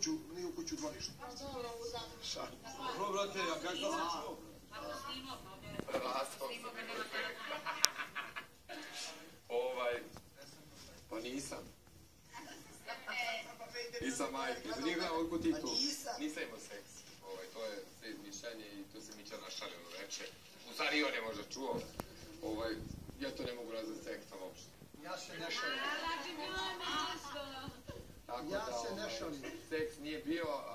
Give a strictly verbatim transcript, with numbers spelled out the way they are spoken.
kuću, nije u kuću dvorišta. Šalim. Dobro, brate, ja kažem da sam čuo. Prelasko. Ovaj, pa nisam. Nisam majke, za njih gledam otkud ti tu. Nisam imao seks. Ovaj, to je sve izmišljanje i tu se Mića našalilo reče. U stvari i on je možda čuo. Ovaj, ja to ne mogu nazvati seksom uopšte. Ja se ne šalim. Tako Ja da, se ne ovaj, šalim. seks nije bio,